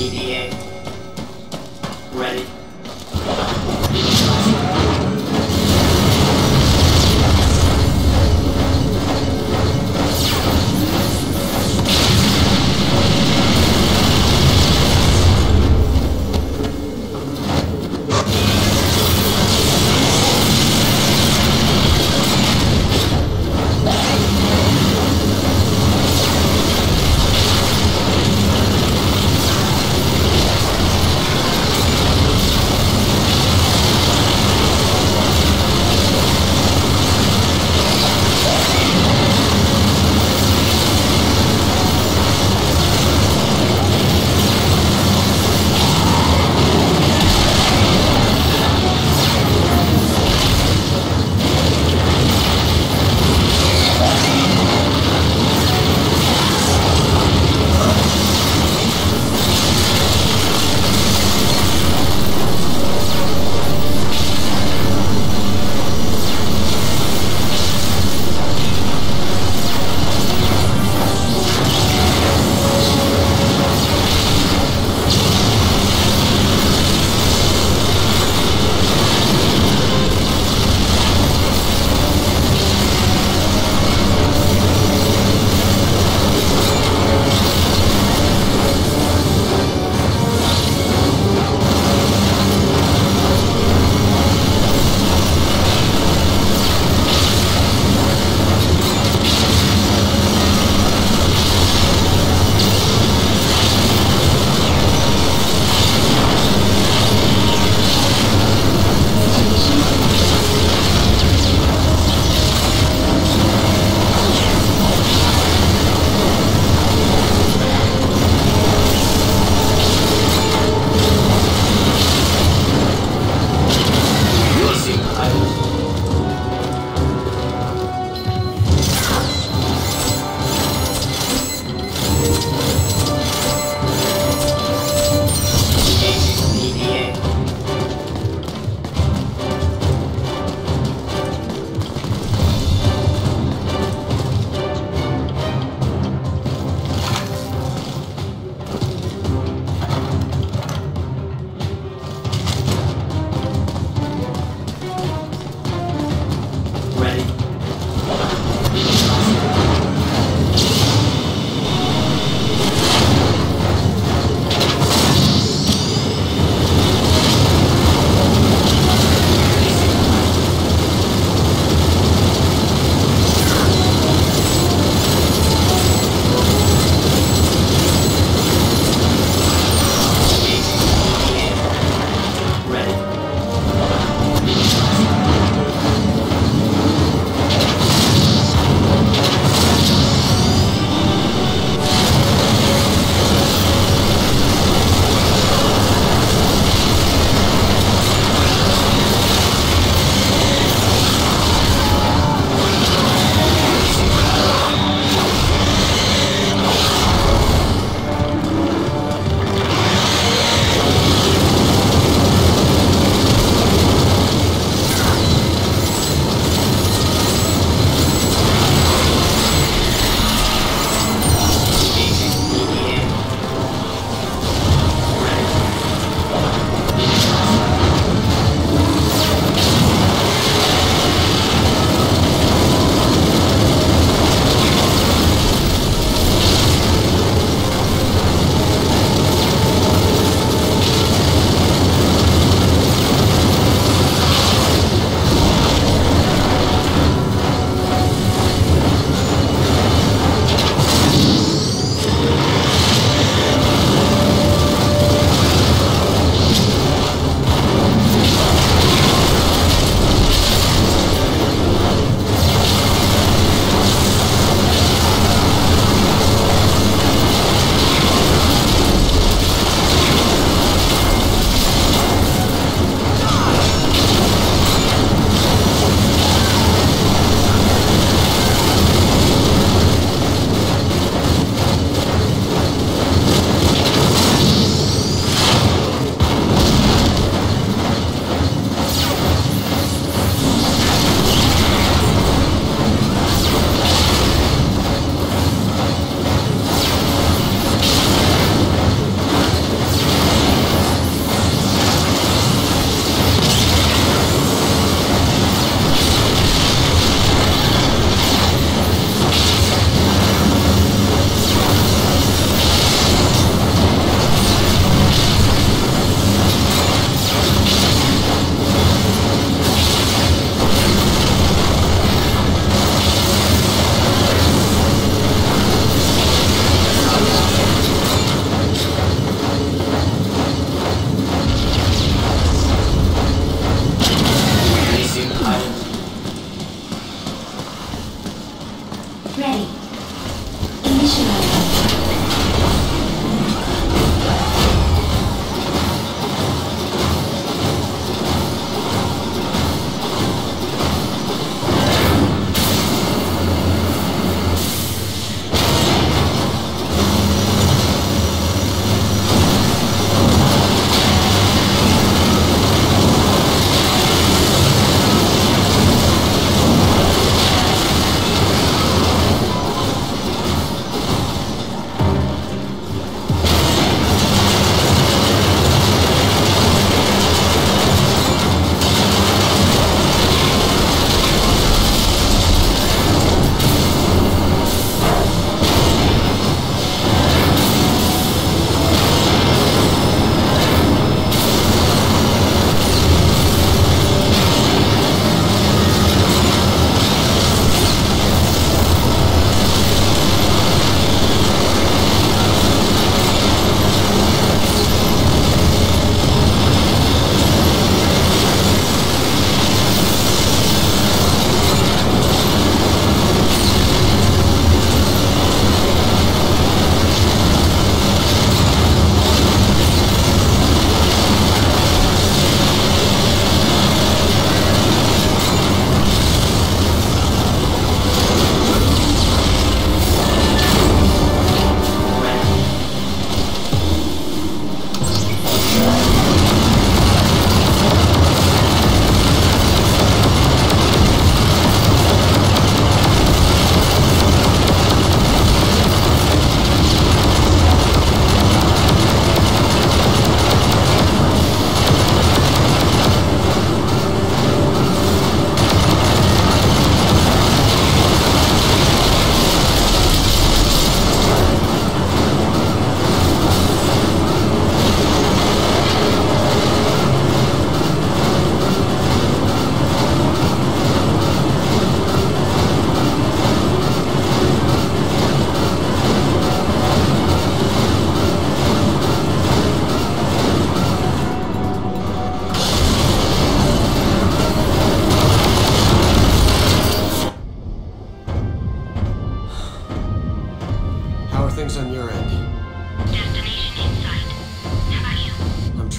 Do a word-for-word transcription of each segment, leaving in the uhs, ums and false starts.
E D A. Ready.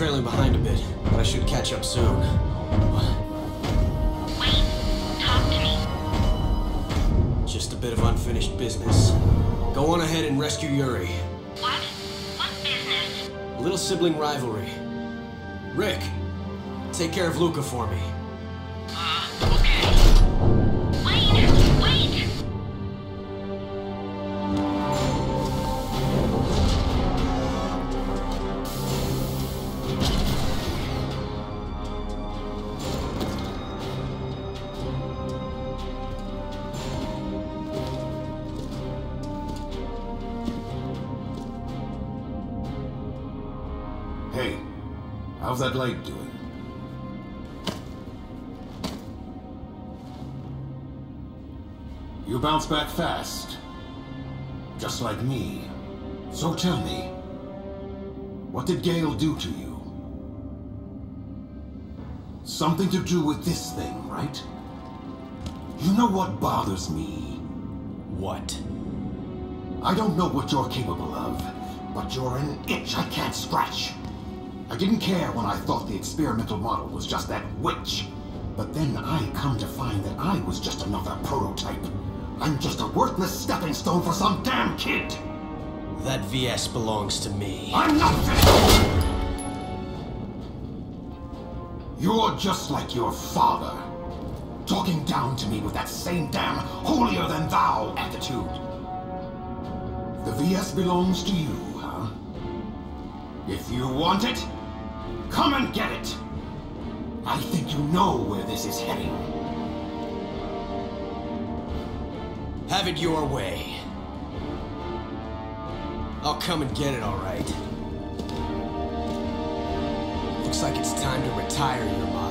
trailing behind a bit, but I should catch up soon. Wait, talk to me. Just a bit of unfinished business. Go on ahead and rescue Yuri. What? What business? A little sibling rivalry. Rick, take care of Luca for me. Uh, okay. Wait! Wait! Hey, how's that leg doing? You bounce back fast. Just like me. So tell me, what did Gale do to you? Something to do with this thing, right? You know what bothers me? What? I don't know what you're capable of, but you're an itch I can't scratch. I didn't care when I thought the experimental model was just that witch. But then I come to find that I was just another prototype. I'm just a worthless stepping stone for some damn kid! That V S belongs to me. I'm not finished! You're just like your father. Talking down to me with that same damn holier-than-thou attitude. The V S belongs to you, huh? If you want it, come and get it! I think you know where this is heading. Have it your way. I'll come and get it, all right. Looks like it's time to retire your model.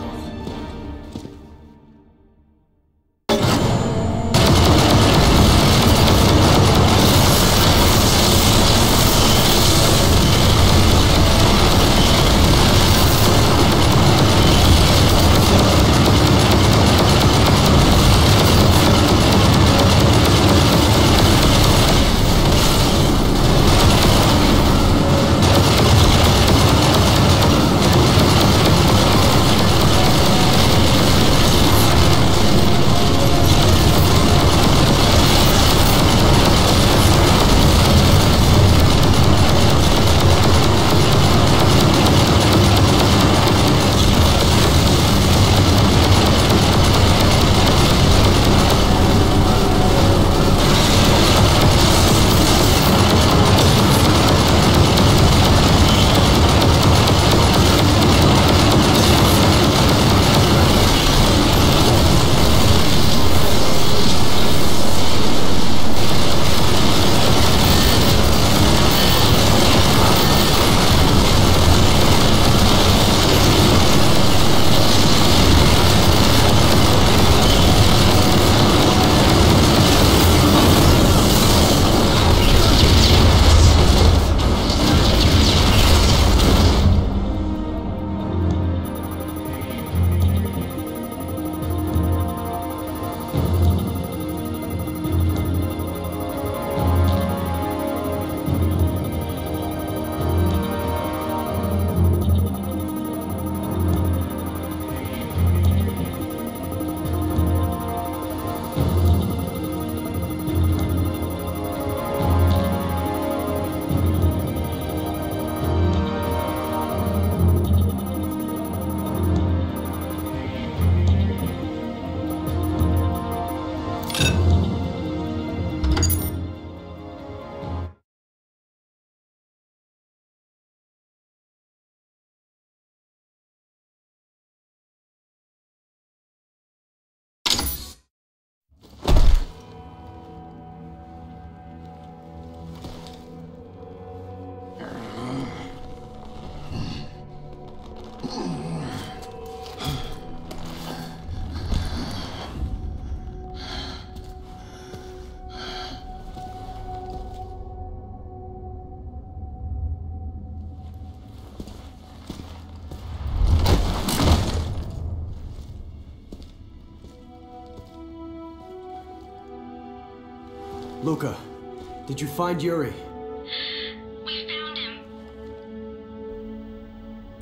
Luca, did you find Yuri? We found him.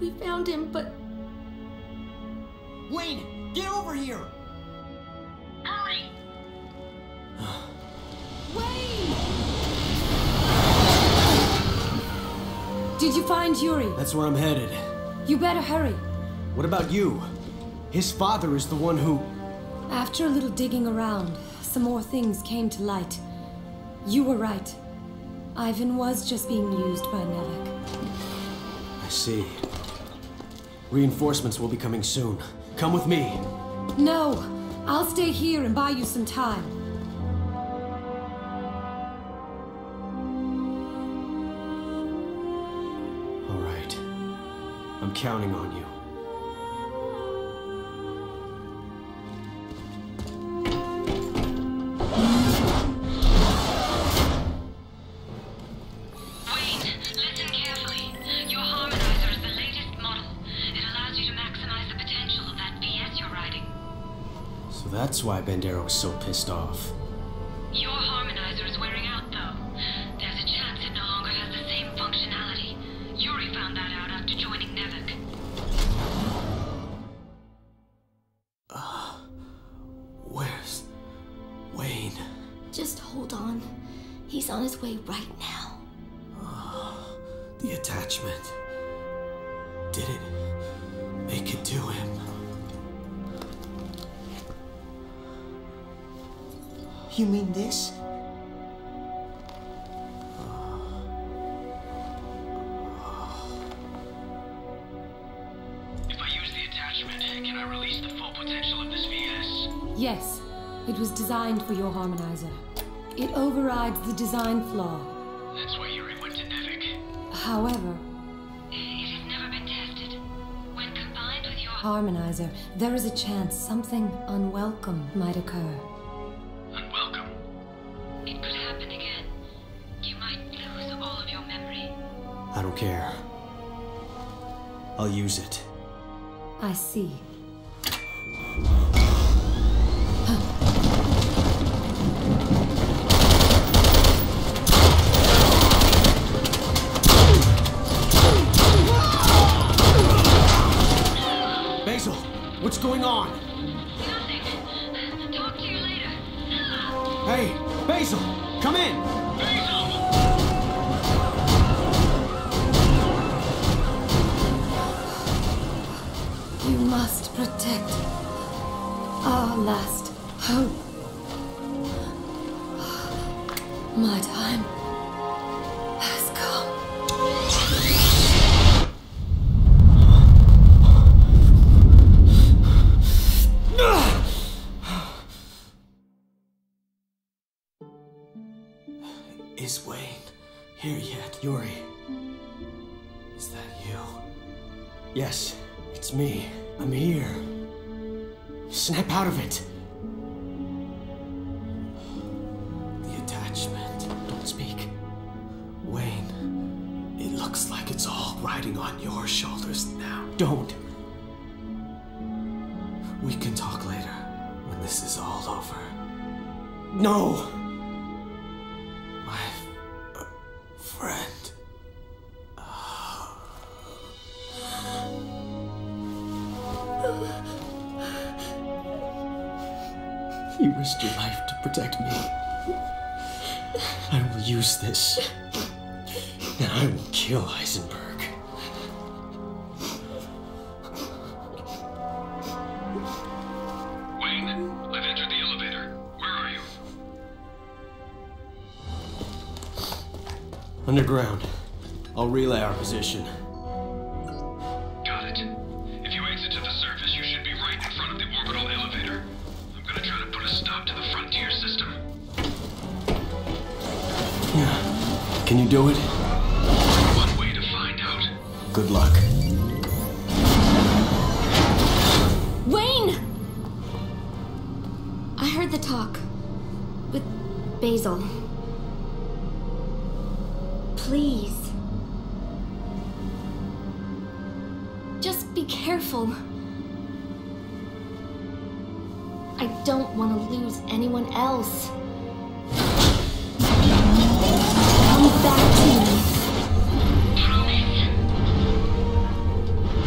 We found him, but... Wayne, get over here! Hurry! Wayne! Did you find Yuri? That's where I'm headed. You better hurry. What about you? His father is the one who... After a little digging around, some more things came to light. You were right. Ivan was just being used by Nevik. I see. Reinforcements will be coming soon. Come with me. No! I'll stay here and buy you some time. All right. I'm counting on you. That's why Bandera was so pissed off. Your harmonizer is wearing out, though. There's a chance it no longer has the same functionality. Yuri found that out after joining Nevik. Uh, where's Wayne? Just hold on. He's on his way right now. Uh, the attachment. Did it make it to him? You mean this? If I use the attachment, can I release the full potential of this V S? Yes. It was designed for your harmonizer. It overrides the design flaw. That's why Yuri went to Nevik. However... It has never been tested. When combined with your harmonizer, there is a chance something unwelcome might occur. Unwelcome? It could happen again. You might lose all of your memory. I don't care. I'll use it. I see. Basil, what's going on? Nothing. Talk to you later. Hey, Basil, come in! You must protect our last hope. My time has come. Is Wayne here yet? Yuri, is that you? Yes, it's me. I'm here. Snap out of it. The attachment. Don't speak. Wayne, it looks like it's all riding on your shoulders now. Don't. We can talk later, when this is all over. No! My uh, friend. You risked your life to protect me. I will use this, and I will kill Heisenberg. Wayne, I've entered the elevator. Where are you? Underground. I'll relay our position. Got it. If you exit to the surface, you should be right in front of the orbital elevator. I'm gonna try to put a stop to the frontier system. Yeah. Can you do it? One way to find out. Good luck. Wayne! I heard the talk with Basil. Please. Just be careful. I don't want to lose anyone else. Come back to me.